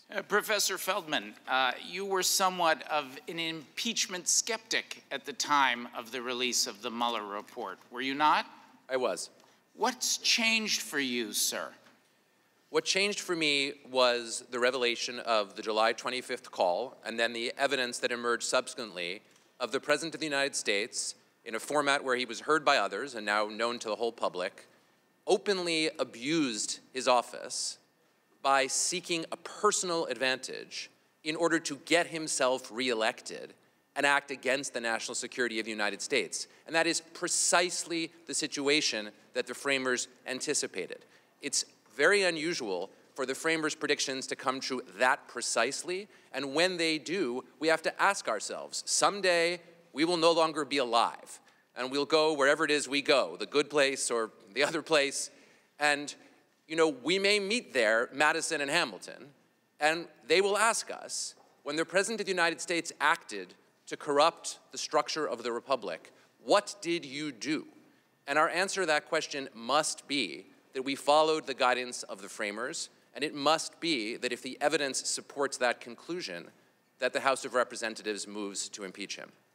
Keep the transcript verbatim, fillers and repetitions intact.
Uh, Professor Feldman, uh, you were somewhat of an impeachment skeptic at the time of the release of the Mueller report, were you not? I was. What's changed for you, sir? What changed for me was the revelation of the July twenty-fifth call and then the evidence that emerged subsequently of the President of the United States, in a format where he was heard by others and now known to the whole public, openly abused his office by seeking a personal advantage in order to get himself reelected and act against the national security of the United States. And that is precisely the situation that the framers anticipated. It's very unusual for the framers' predictions to come true that precisely, and when they do, we have to ask ourselves, someday we will no longer be alive, and we'll go wherever it is we go, the good place or the other place, and you know, we may meet there, Madison and Hamilton, and they will ask us, when the President of the United States acted to corrupt the structure of the Republic, what did you do? And our answer to that question must be that we followed the guidance of the framers, and it must be that if the evidence supports that conclusion, that the House of Representatives moves to impeach him.